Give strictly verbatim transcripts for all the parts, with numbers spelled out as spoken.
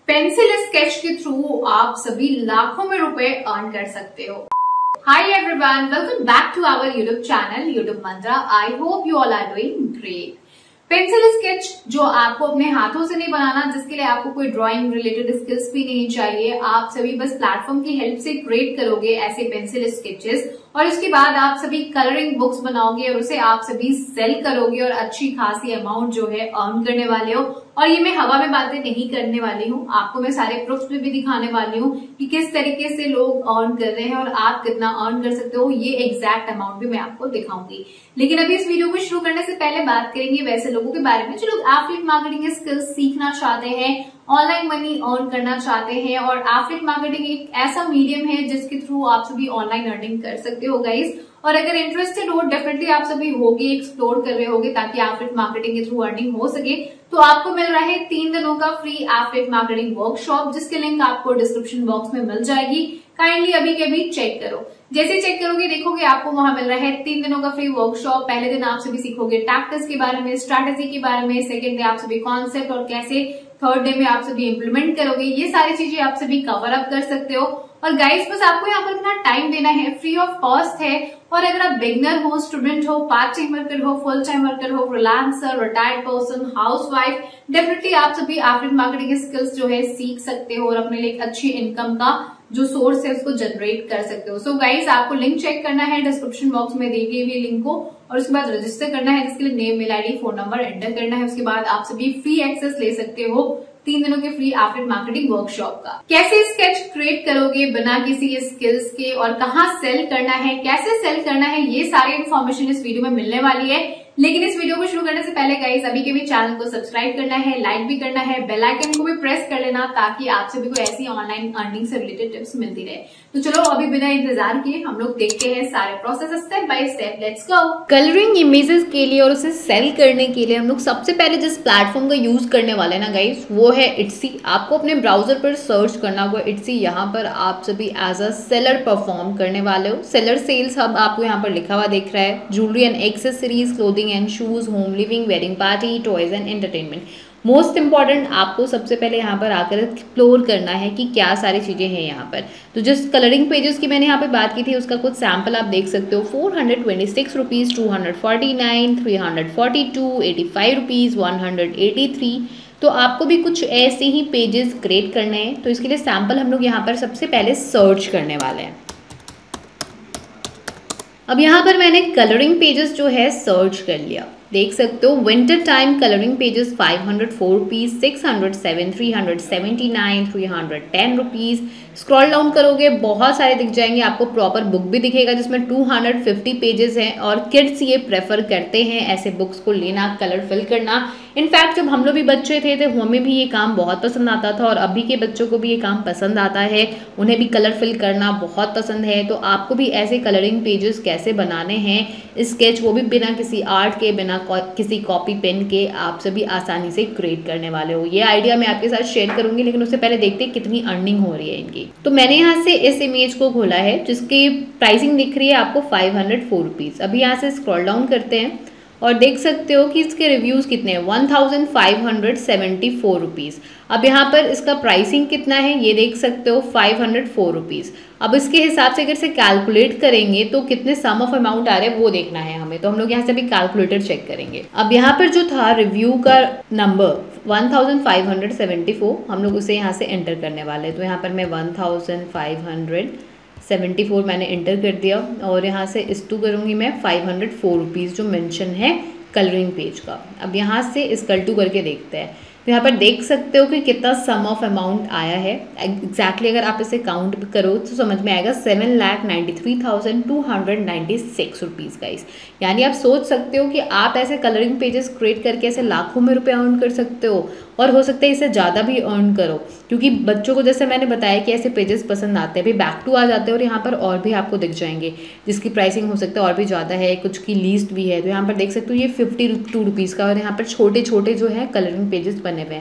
Pencil sketch के through आप सभी लाखों में रुपए अर्न कर सकते हो। Hi everyone, welcome back to our YouTube channel YouTube Mantra. I hope you all are doing great. Pencil sketch जो आपको अपने हाथों से नहीं बनाना, जिसके लिए आपको कोई ड्राइंग रिलेटेड स्किल्स भी नहीं चाहिए, आप सभी बस प्लेटफॉर्म की हेल्प से क्रिएट करोगे ऐसे पेंसिल स्केचेस और उसके बाद आप सभी कलरिंग बुक्स बनाओगे और उसे आप सभी सेल करोगे और अच्छी खासी अमाउंट जो है अर्न करने वाले हो। और ये मैं हवा में बातें नहीं करने वाली हूँ, आपको मैं सारे प्रूफ्स में भी दिखाने वाली हूँ कि किस तरीके से लोग अर्न कर रहे हैं और आप कितना अर्न कर सकते हो। ये एग्जैक्ट अमाउंट भी मैं आपको दिखाऊंगी। लेकिन अभी इस वीडियो को शुरू करने से पहले बात करेंगे वैसे लोगों के बारे में जो लोग एफिलिएट मार्केटिंग स्किल्स सीखना चाहते हैं, ऑनलाइन मनी अर्न करना चाहते हैं। और एफिलिएट मार्केटिंग एक ऐसा मीडियम है जिसके थ्रू आप सभी ऑनलाइन अर्निंग कर सकते हो गाइस। और अगर इंटरेस्टेड हो, डेफिनेटली आप सभी होगे, एक्सप्लोर कर रहे होगे ताकि एफिलिएट मार्केटिंग के थ्रू अर्निंग हो सके, तो आपको मिल रहा है तीन दिनों का फ्री एफिलिएट मार्केटिंग वर्कशॉप, जिसके लिंक आपको डिस्क्रिप्शन बॉक्स में मिल जाएगी। काइंडली अभी के अभी चेक करो। जैसे चेक करोगे देखोगे आपको वहां मिल रहा है तीन दिनों का फ्री वर्कशॉप। पहले दिन आप सभी सीखोगे टैक्टिक्स के बारे में, स्ट्रैटेजी के बारे में, सेकेंड डे आप सभी कॉन्सेप्ट और कैसे, थर्ड डे में आप सभी इंप्लीमेंट करोगे। ये सारी चीजें आप सभी कवर अप कर सकते हो। और गाइस बस आपको यहाँ पर अपना टाइम देना है, फ्री ऑफ कॉस्ट है। और अगर आप बिगनर हो, स्टूडेंट हो, पार्ट टाइम वर्कर हो, फुल टाइम वर्कर हो, freelancer, retired person, housewife, definitely आप सभी एफिलिएट मार्केटिंग स्किल्स जो है सीख सकते हो और अपने लिए एक अच्छी इनकम का जो सोर्स है उसको जनरेट कर सकते हो। सो गाइस आपको लिंक चेक करना है, डिस्क्रिप्शन बॉक्स में दी गई हुई लिंक को, और उसके बाद रजिस्टर करना है, जिसके लिए name, mail ID, phone number enter करना है। उसके बाद आप सभी फ्री एक्सेस ले सकते हो तीन दिनों के फ्री एफिलिएट मार्केटिंग वर्कशॉप का। कैसे स्केच क्रिएट करोगे बिना किसी स्किल्स के और कहाँ सेल करना है, कैसे सेल करना है, ये सारी इन्फॉर्मेशन इस वीडियो में मिलने वाली है। लेकिन इस वीडियो को शुरू करने से पहले गाइस अभी के भी चैनल को सब्सक्राइब करना है, लाइक भी करना है, बेल आइकन को भी प्रेस कर लेना ताकि आप सभी को ऐसी ऑनलाइन अर्निंग से रिलेटेड टिप्स मिलती रहे। तो चलो अभी बिना इंतजार किए हम लोग देखते हैं सारे process step by step. Let's go. Colouring images के लिए और उसे सेल करने के लिए हम लोग सबसे पहले जिस प्लेटफॉर्म का यूज करने वाले हैं ना गाइस, वो है इट्सी। आपको अपने ब्राउजर पर सर्च करना होगा इट्सी। यहाँ पर आप सभी एज अ सेलर परफॉर्म करने वाले हो। सेलर सेल्स हब आपको यहाँ पर लिखा हुआ दिख रहा है। Jewellery and accessories, clothing and shoes, home living, wedding party, toys and entertainment. Most important आपको सबसे पहले यहाँ पर आकर एक्सप्लोर करना है कि क्या सारी चीज़ें हैं यहाँ पर। तो जिस कलरिंग पेजेस की मैंने यहाँ पे बात की थी उसका कुछ सैम्पल आप देख सकते हो। Four hundred twenty six rupees, two hundred forty nine, three hundred forty two, eighty five rupees, one hundred eighty three. तो आपको भी कुछ ऐसे ही पेजेस क्रिएट करने हैं। तो इसके लिए सैम्पल हम लोग यहाँ पर सबसे पहले सर्च करने वाले हैं। अब यहाँ पर मैंने कलरिंग पेजेस जो है सर्च कर लिया, देख सकते हो। Winter time colouring pages five hundred four rupees, six hundred seven, three hundred seventy nine, three hundred ten rupees. Scroll down करोगे बहुत सारे दिख जाएंगे, आपको प्रॉपर बुक भी दिखेगा जिसमें टू हंड्रेड फिफ्टी पेजेस हैं। और किड्स ये प्रेफर करते हैं ऐसे बुक्स को लेना, कलर फिल करना। इनफैक्ट जब हम लोग भी बच्चे थे तो हमें भी ये काम बहुत पसंद आता था और अभी के बच्चों को भी ये काम पसंद आता है, उन्हें भी कलर फिल करना बहुत पसंद है। तो आपको भी ऐसे कलरिंग पेजेस कैसे बनाने हैं, स्केच, वो भी बिना किसी आर्ट के, बिना किसी कॉपी पेन के, आप सभी आसानी से क्रिएट करने वाले हो। ये आइडिया मैं आपके साथ शेयर करूंगी, लेकिन उससे पहले देखते हैं कितनी अर्निंग हो रही है इनकी। तो मैंने यहाँ से इस इमेज को खोला है जिसकी प्राइसिंग दिख रही है आपको फाइव हंड्रेड फोर रुपीज़। अभी यहाँ से स्क्रॉल डाउन करते हैं और देख सकते हो कि इसके रिव्यूज़ कितने हैं, one thousand five hundred seventy four rupees. अब यहाँ पर इसका प्राइसिंग कितना है ये देख सकते हो, फाइव हंड्रेड फोर रुपीज़। अब इसके हिसाब से अगर से कैलकुलेट करेंगे तो कितने सम ऑफ अमाउंट आ रहे हैं वो देखना है हमें। तो हम लोग यहाँ से भी कैलकुलेटर चेक करेंगे। अब यहाँ पर जो था रिव्यू का number one thousand five hundred seventy four, हम लोग उसे यहाँ से एंटर करने वाले हैं। तो यहाँ पर मैं one thousand five hundred seventy four मैंने इंटर कर दिया और यहाँ से इस्टू करूँगी मैं फाइव हंड्रेड फोर रुपीज़ जो मेंशन है कलरिंग पेज का। अब यहाँ से इसकल टू करके देखते हैं। तो यहाँ पर देख सकते हो कि कितना सम ऑफ अमाउंट आया है। एग्जैक्टली अगर आप इसे काउंट करो तो समझ में आएगा seven lakh ninety three thousand two hundred ninety six rupees guys. यानी आप सोच सकते हो कि आप ऐसे कलरिंग पेजेस क्रिएट करके ऐसे लाखों में रुपए अर्न कर सकते हो और हो सकता है इससे ज़्यादा भी अर्न करो, क्योंकि बच्चों को जैसे मैंने बताया कि ऐसे पेजेस पसंद आते हैं। अभी बैक टू आ जाते हैं और यहाँ पर और भी आपको दिख जाएंगे जिसकी प्राइसिंग हो सकता है और भी ज़्यादा है, कुछ की लीस्ट भी है। तो यहाँ पर देख सकते हो ये फिफ्टी टू रुपीज़ का, और यहाँ पर छोटे छोटे जो है कलरिंग पेजेस बने हुए हैं।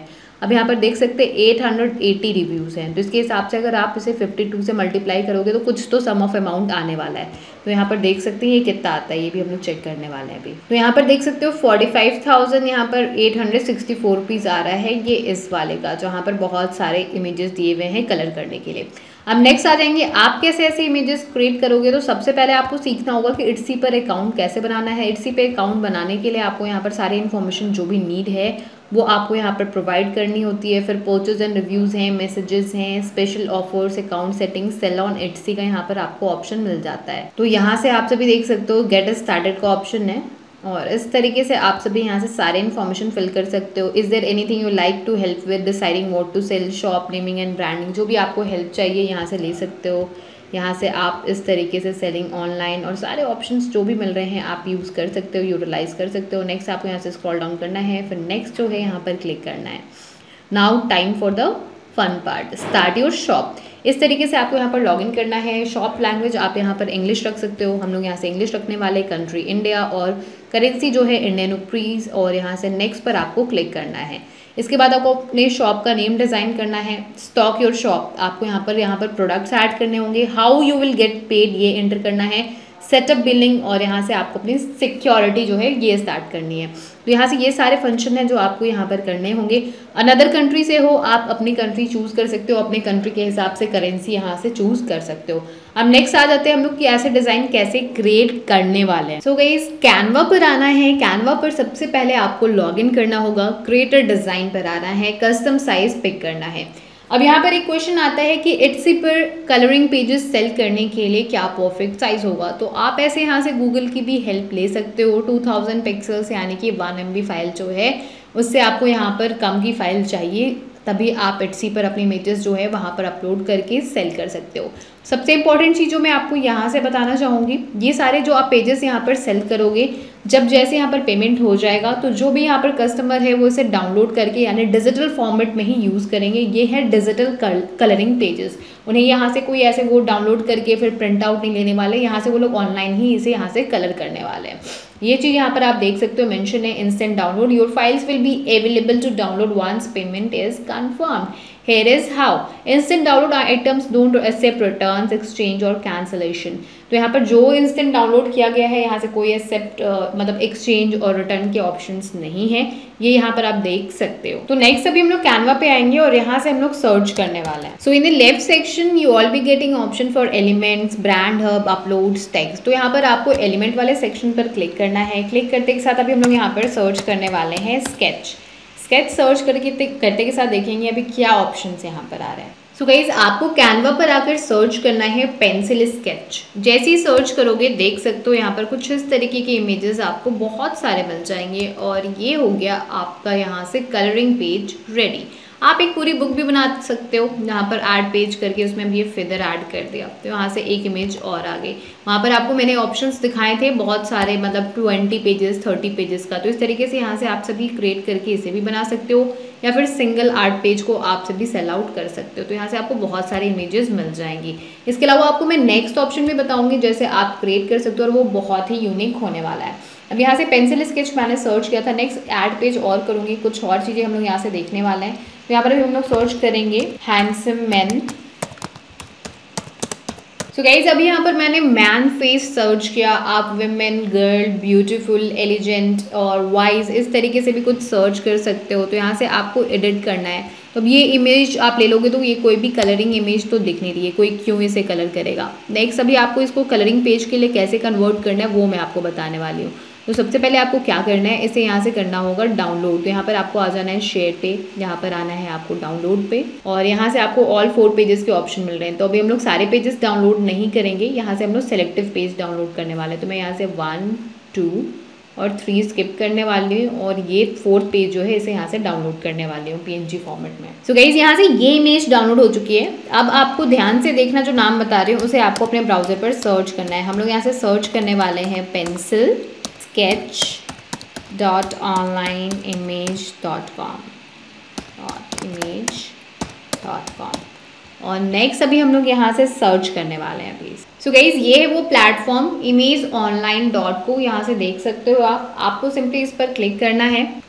अब यहाँ पर देख सकते हैं एट हंड्रेड एटी रिव्यूज़ हैं, तो इसके हिसाब से अगर आप इसे फिफ्टी टू से मल्टीप्लाई करोगे तो कुछ तो सम ऑफ अमाउंट आने वाला है। तो यहाँ पर देख सकते हैं ये कितना आता है, ये भी हम लोग चेक करने वाले हैं अभी। तो यहाँ पर देख सकते हो फोर्टी फाइव थाउजेंड यहाँ पर eight hundred sixty four rupees आ रहा है ये इस वाले का, जहाँ पर बहुत सारे इमेजेस दिए हुए हैं कलर करने के लिए। अब नेक्स्ट आ जाएंगे आप कैसे ऐसे इमेजेस क्रिएट करोगे। तो सबसे पहले आपको सीखना होगा कि इट्सी पर अकाउंट कैसे बनाना है। इट्सी पे अकाउंट बनाने के लिए आपको यहाँ पर सारी इन्फॉर्मेशन जो भी नीड है वो आपको यहाँ पर प्रोवाइड करनी होती है। फिर पोस्टर्स एंड रिव्यूज़ हैं, मैसेजेस हैं, special offers, account settings, sell on Etsy का यहाँ पर आपको ऑप्शन मिल जाता है। तो यहाँ से आप सभी देख सकते हो गेट स्टार्टेड का ऑप्शन है और इस तरीके से आप सभी यहाँ से सारे इन्फॉर्मेशन फिल कर सकते हो। Is there anything you like to help with deciding what to sell, shop naming and branding, जो भी आपको हेल्प चाहिए यहाँ से ले सकते हो। यहाँ से आप इस तरीके से सेलिंग ऑनलाइन और सारे ऑप्शंस जो भी मिल रहे हैं आप यूज़ कर सकते हो, यूटिलाइज कर सकते हो। नेक्स्ट आपको यहाँ से स्क्रॉल डाउन करना है, फिर नेक्स्ट जो है यहाँ पर क्लिक करना है। Now time for the fun part, start your shop. इस तरीके से आपको यहाँ पर लॉगिन करना है। शॉप लैंग्वेज आप यहाँ पर इंग्लिश रख सकते हो, हम लोग यहाँ से इंग्लिश रखने वाले, कंट्री इंडिया और करेंसी जो है इंडियन रुपीज़, और यहाँ से नेक्स्ट पर आपको क्लिक करना है। इसके बाद आपको अपने शॉप का नेम डिज़ाइन करना है। स्टॉक योर शॉप, आपको यहाँ पर यहाँ पर प्रोडक्ट्स ऐड करने होंगे। How you will get paid ये एंटर करना है। सेटअप बिलिंग, और यहाँ से आपको अपनी सिक्योरिटी जो है ये स्टार्ट करनी है। तो यहाँ से ये सारे फंक्शन हैं जो आपको यहाँ पर करने होंगे। अनदर कंट्री से हो आप अपनी कंट्री चूज़ कर सकते हो, अपने कंट्री के हिसाब से करेंसी यहाँ से चूज़ कर सकते हो। अब नेक्स्ट आ जाते हैं हम लोग कि ऐसे डिज़ाइन कैसे क्रिएट करने वाले हैं। सो गाइस कैनवा पर आना है। कैनवा पर सबसे पहले आपको लॉगिन करना होगा, क्रिएटर डिज़ाइन पर आना है, कस्टम साइज पिक करना है। अब यहाँ पर एक क्वेश्चन आता है कि इट्सी पर कलरिंग पेजेस सेल करने के लिए क्या परफेक्ट साइज होगा। तो आप ऐसे यहाँ से गूगल की भी हेल्प ले सकते हो। टू थाउजेंड पिक्सल्स यानी कि वन एम बी फाइल जो है उससे आपको यहाँ पर कम की फाइल चाहिए, तभी आप इट्सी पर अपनी इमेजेस जो है वहाँ पर अपलोड करके सेल कर सकते हो। सबसे इंपॉर्टेंट चीज़ जो मैं आपको यहाँ से बताना चाहूँगी, ये सारे जो आप पेजेस यहाँ पर सेल करोगे, जब जैसे यहाँ पर पेमेंट हो जाएगा तो जो भी यहाँ पर कस्टमर है वो इसे डाउनलोड करके यानी डिजिटल फॉर्मेट में ही यूज़ करेंगे। ये है डिजिटल कलरिंग पेजेस। उन्हें यहाँ से कोई ऐसे वो डाउनलोड करके फिर प्रिंट आउट नहीं लेने वाले, यहाँ से वो लोग ऑनलाइन ही इसे यहाँ से कलर करने वाले हैं। ये चीज़ यहाँ पर आप देख सकते हो मेंशन है, instant download. Your files will be available to download once payment is confirmed. Here is how. Instant download items don't accept returns, exchange और cancellation. तो यहाँ पर जो इंस्टेंट डाउनलोड किया गया है यहाँ से कोई एक्सेप्ट uh, मतलब एक्सचेंज और रिटर्न के ऑप्शंस नहीं है, ये यहाँ पर आप देख सकते हो। तो नेक्स्ट अभी हम लोग कैनवा पे आएंगे और यहाँ से हम लोग सर्च करने वाले हैं। So in the left section you all be getting option for elements, brand hub, uploads, text. तो यहाँ पर आपको एलिमेंट वाले सेक्शन पर क्लिक करना है। क्लिक करते के साथ अभी हम लोग यहाँ पर सर्च करने वाले हैं स्केच। स्केच सर्च करके करते के साथ देखेंगे अभी क्या ऑप्शंस यहाँ पर आ रहे हैं। सो गाइज आपको कैनवा पर आकर सर्च करना है पेंसिल स्केच। जैसे ही सर्च करोगे देख सकते हो यहाँ पर कुछ इस तरीके के इमेजेस आपको बहुत सारे मिल जाएंगे और ये हो गया आपका यहाँ से कलरिंग पेज रेडी। आप एक पूरी बुक भी बना सकते हो, यहाँ पर ऐड पेज करके उसमें भी ये फिदर ऐड कर दिया तो यहाँ से एक इमेज और आ गई। वहाँ पर आपको मैंने ऑप्शंस दिखाए थे बहुत सारे, मतलब ट्वेंटी पेजेस थर्टी पेजेस का। तो इस तरीके से यहाँ से आप सभी क्रिएट करके इसे भी बना सकते हो या फिर सिंगल आर्ट पेज को आप सभी सेल आउट कर सकते हो। तो यहाँ से आपको बहुत सारी इमेजेस मिल जाएंगी। इसके अलावा आपको मैं नेक्स्ट ऑप्शन भी बताऊंगी जैसे आप क्रिएट कर सकते हो और वो बहुत ही यूनिक होने वाला है। अब यहाँ से पेंसिल स्केच मैंने सर्च किया था, नेक्स्ट ऐड पेज और करूँगी, कुछ और चीज़ें हम लोग यहाँ से देखने वाले हैं। तो यहाँ पर हम लोग सर्च करेंगे हैंडसम मैन। सो गाइज अभी यहाँ पर मैंने मैन फेस सर्च किया, आप विमेन, गर्ल, ब्यूटीफुल, एलिजेंट और वाइज इस तरीके से भी कुछ सर्च कर सकते हो। तो यहाँ से आपको एडिट करना है। तो अब ये इमेज आप ले लोगे तो ये कोई भी कलरिंग इमेज तो दिख नहीं रही है, कोई क्यों इसे कलर करेगा। नेक्स्ट अभी आपको इसको कलरिंग पेज के लिए कैसे कन्वर्ट करना है वो मैं आपको बताने वाली हूँ। तो सबसे पहले आपको क्या करना है, इसे यहाँ से करना होगा डाउनलोड। तो यहाँ पर आपको आ जाना है शेयर पे, यहाँ पर आना है आपको डाउनलोड पे और यहाँ से आपको ऑल फोर पेजेस के ऑप्शन मिल रहे हैं। तो अभी हम लोग सारे पेजेस डाउनलोड नहीं करेंगे, यहाँ से हम लोग सेलेक्टिव पेज डाउनलोड करने वाले हैं। तो मैं यहाँ से वन टू और थ्री स्किप करने वाली हूँ और ये फोर्थ पेज जो है इसे यहाँ से डाउनलोड करने वाली हूँ पीएनजी फॉर्मेट में। सो गाइज यहाँ से ये इमेज डाउनलोड हो चुकी है। अब आपको ध्यान से देखना, जो नाम बता रही हूँ उसे आपको अपने ब्राउजर पर सर्च करना है। हम लोग यहाँ से सर्च करने वाले हैं pencil sketch dot online image dot com dot image dot com और नेक्स्ट अभी हम लोग यहाँ से सर्च करने वाले हैं प्लीज़। सो गाइज ये है वो platform image online dot co, यहाँ से देख सकते हो आप। आपको सिंपली इस पर क्लिक करना है।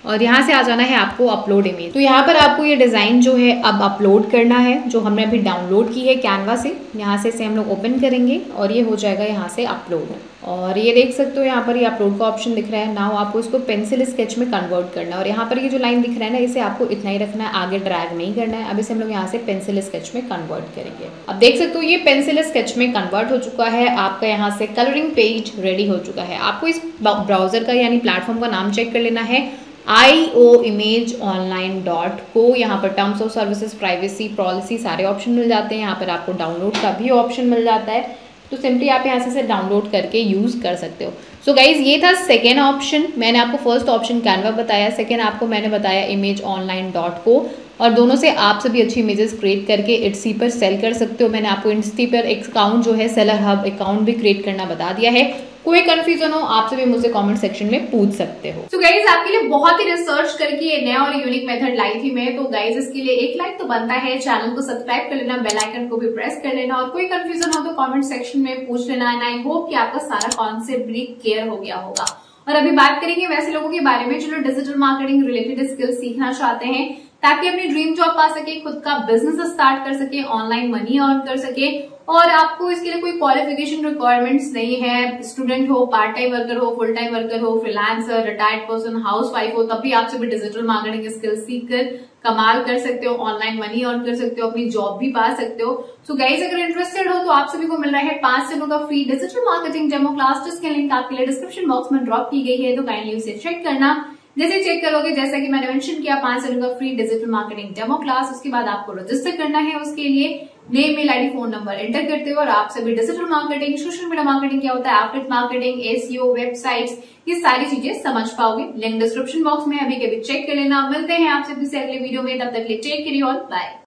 और यहाँ से आ जाना है आपको अपलोड इमेज। तो यहाँ पर आपको ये डिज़ाइन जो है अब अपलोड करना है, जो हमने अभी डाउनलोड की है कैनवा से। यहाँ से इसे हम लोग ओपन करेंगे और ये हो जाएगा यहाँ से अपलोड। और ये देख सकते हो यहाँ पर ये अपलोड का ऑप्शन दिख रहा है। नाउ आपको इसको पेंसिल स्केच में कन्वर्ट करना है और यहाँ पर ये जो लाइन दिख रहा है ना, इसे आपको इतना ही रखना है, आगे ड्रैग नहीं करना है। अब इसे हम लोग यहाँ से पेंसिल स्केच में कन्वर्ट करेंगे। अब देख सकते हो ये पेंसिल स्केच में कन्वर्ट हो चुका है। आपका यहाँ से कलरिंग पेज रेडी हो चुका है। आपको इस ब्राउजर का यानी प्लेटफॉर्म का नाम चेक कर लेना है, I O image online dot co. यहाँ पर terms of services, privacy policy सारे ऑप्शन मिल जाते हैं। यहाँ पर आपको डाउनलोड का भी ऑप्शन मिल जाता है, तो सिंपली आप यहाँ से इसे डाउनलोड करके यूज़ कर सकते हो। सो so गाइज ये था सेकेंड ऑप्शन। मैंने आपको फर्स्ट ऑप्शन कैनवा बताया, सेकेंड आपको मैंने बताया इमेज ऑनलाइन डॉट को। और दोनों से आप सभी अच्छी इमेजेस क्रिएट करके इट्सी पर सेल कर सकते हो। मैंने आपको इट्सी पर एक अकाउंट जो है सेलर हब अकाउंट भी क्रिएट करना बता दिया है। कोई कंफ्यूजन हो आप सभी मुझसे कमेंट सेक्शन में पूछ सकते हो। तो गाइज आपके लिए बहुत ही रिसर्च करके ये नया और यूनिक मेथड लाई थी मैं। तो गाइज इसके लिए एक लाइक तो बनता है, चैनल को सब्सक्राइब कर लेना, बेल आइकन को भी प्रेस कर लेना और कोई कंफ्यूजन हो तो कमेंट सेक्शन में पूछ लेना। एंड आई होप कि आपका सारा कॉन्सेप्ट भी क्लियर हो गया होगा। और अभी बात करेंगे वैसे लोगों के बारे में जो डिजिटल मार्केटिंग रिलेटेड स्किल्स सीखना चाहते हैं ताकि अपनी ड्रीम जॉब पा सके, खुद का बिजनेस स्टार्ट कर सके, ऑनलाइन मनी अर्न कर सके। और आपको इसके लिए कोई क्वालिफिकेशन रिक्वायरमेंट्स नहीं है। स्टूडेंट हो, पार्ट टाइम वर्कर हो, फुल टाइम वर्कर हो, freelancer, retired person, housewife हो, तब भी आप सभी डिजिटल मार्केटिंग स्किल्स सीख कर कमाल कर सकते हो, ऑनलाइन मनी अर्न कर सकते हो, अपनी जॉब भी पा सकते हो। सो गाइज अगर इंटरेस्टेड हो तो आप सभी को मिल रहा है पांच दिनों का free digital marketing demo class, जिसकी लिंक आपके लिए डिस्क्रिप्शन बॉक्स में ड्रॉप की गई है। तो काइंडली उसे चेक करना। जैसे चेक करोगे, जैसा कि मैंने मेंशन किया, पांच दिनों का free digital marketing demo class, उसके बाद आपको रजिस्टर करना है। उसके लिए name, mail ID, phone number enter करते हो और आप सभी digital marketing, social media marketing क्या होता है, एफिलिएट मार्केटिंग, एसईओ, वेबसाइट्स, ये सारी चीजें समझ पाओगे। लिंक डिस्क्रिप्शन बॉक्स में अभी के अभी चेक कर लेना। मिलते हैं आपसे फिर से अगले वीडियो में, तब तक के लिए टेक केयर ऑल, बाय।